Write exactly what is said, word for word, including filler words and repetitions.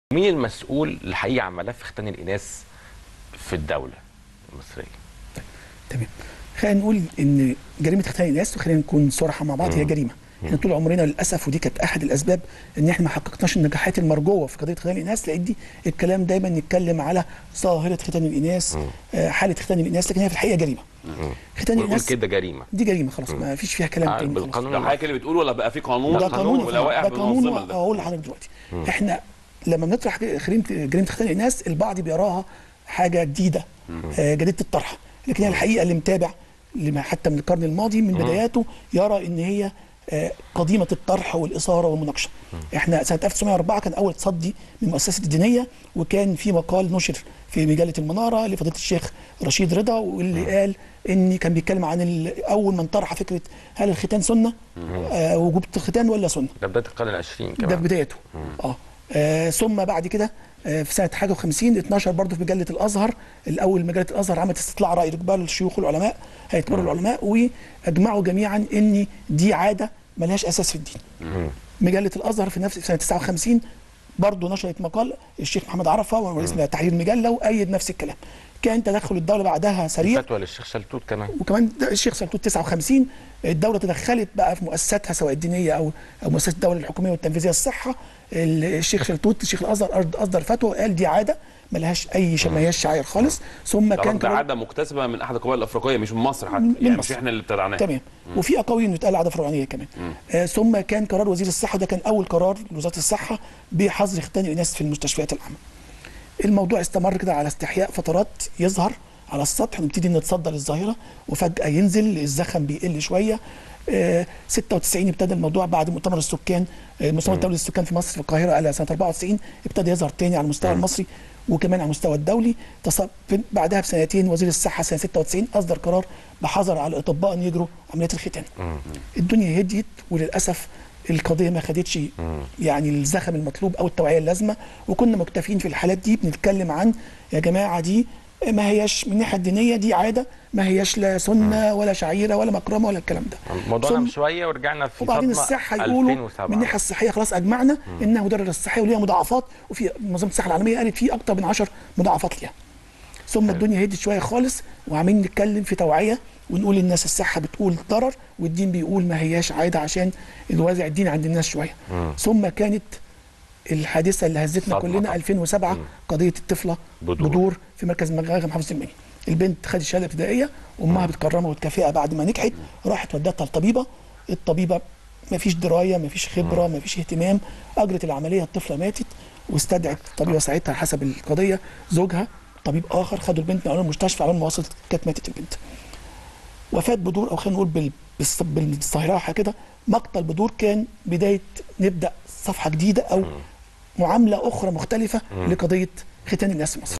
مين المسؤول الحقيقي عن ملف ختان الإناث في الدولة المصرية؟ طيب تمام. خلينا نقول ان جريمه ختان الاناث، وخلينا نكون صراحه مع بعض، هي جريمه. احنا طول عمرنا للاسف، ودي كانت احد الاسباب ان احنا ما حققناش النجاحات المرجوه في قضيه ختان الاناث، لان دي الكلام دايما نتكلم على ظاهره ختان الاناث، آه حاله ختان الاناث، لكن هي في الحقيقه جريمه. ختان الاناث كده جريمه، دي جريمه خلاص، ما فيش فيها كلام تاني. بالقانون ده حضرتك اللي بتقول ولا بقى في قانون؟ ده قانون ولوائح بننظمها. اقول لحضرتك دلوقتي، مم. احنا لما بنطرح جريمه ختان الاناث البعض بيراها حاجه جديده، آه جديده الطرح، لكن هي الحقيقه اللي متابع حتى من القرن الماضي من بداياته يرى ان هي قديمه الطرح والاثاره والمناقشه. احنا سنه ألف وتسعمائة وأربعة كان اول تصدي من المؤسسه الدينيه، وكان في مقال نشر في مجله المناره لفضيله الشيخ رشيد رضا، واللي قال ان كان بيتكلم عن اول من طرح فكره هل الختان سنه، آه وجوب الختان ولا سنه. ده بدايه القرن العشرين كمان، ده بدايته. اه, آه ثم بعد كده آه في سنه حاجه وخمسين اتنشر برضه في مجله الازهر. الاول مجله الازهر عملت استطلاع راي لكبار الشيوخ والعلماء، هيئه كبار العلماء، واجمعوا جميعا ان دي عاده ملهاش اساس في الدين. مم. مجله الازهر في نفس سنه تسعة وخمسين برضه نشرت مقال الشيخ محمد عرفه ورئيس تحرير المجله، وايد نفس الكلام. كان تدخل الدوله بعدها سريع، فتوى للشيخ شلتوت كمان، وكمان الشيخ شلتوت تسعة وخمسين الدوله تدخلت بقى في مؤسساتها سواء الدينيه او او مؤسسات الدوله الحكوميه والتنفيذيه الصحه. الشيخ شلتوت الشيخ الازهر اصدر فتوى قال دي عاده ملهاش اي ما هياش شعائر خالص. ثم كان ده عاده مكتسبه من احد القبائل الافريقيه، مش من مصر حتى، يعني مش احنا اللي ابتدعناها. تمام. وفي اقاويل بتقال عاده فرعونيه كمان. آه ثم كان قرار وزير الصحه، ده كان اول قرار لوزاره الصحه بحظر ختان الاناث في المستشفيات العامه. الموضوع استمر كده على استحياء فترات، يظهر على السطح ونبتدي نتصدى للظاهره، وفجاه ينزل الزخم بيقل شويه. آه ستة وتسعين ابتدى الموضوع بعد مؤتمر السكان، آه مؤتمر دولي السكان في مصر في القاهره على سنه أربعة وتسعين، ابتدى يظهر تاني على المستوى المصري وكمان على المستوى الدولي. بعدها بسنتين وزير الصحه سنه ستة وتسعين اصدر قرار بحظر على الاطباء ان يجروا عمليات الختان. الدنيا هديت، وللاسف القضيه ما خدتش يعني الزخم المطلوب او التوعيه اللازمه، وكنا مكتفين في الحالات دي بنتكلم عن يا جماعه دي ما هياش من الناحيه الدينيه، دي عاده ما هياش لا سنه ولا شعيره ولا مكرمه ولا الكلام ده. الموضوع نام شويه ورجعنا في وبعدين الصحه يقولوا من الناحيه الصحيه خلاص اجمعنا مم. انها مضره للصحه وليها مضاعفات، وفي منظمه الصحه العالميه قالت في اكثر من عشر مضاعفات ليها. ثم حلو. الدنيا هدت شويه خالص، وعاملين نتكلم في توعيه ونقول للناس الصحه بتقول ضرر والدين بيقول ما هياش عاده، عشان الوازع الديني عند الناس شويه. مم. ثم كانت الحادثه اللي هزتنا كلنا ألفين وسبعة، مم. قضيه الطفله بدور, بدور في مركز مغاغه محافظه المنيا. البنت خدت شهاده ابتدائيه، وامها بتكرمها وتكافئها بعد ما نجحت، راحت ودتها للطبيبه. الطبيبه ما فيش درايه، ما فيش خبره، ما فيش اهتمام، اجرت العمليه، الطفله ماتت، واستدعت الطبيبه ساعتها حسب القضيه زوجها طبيب اخر، خدوا البنت نقلوها المستشفى، على ما وصلت كانت ماتت البنت. وفاه بدور، او خلينا نقول بالصراحه كده، مقتل بدور كان بدايه نبدا صفحه جديده او معامله اخرى مختلفه لقضيه ختان الناس في مصر.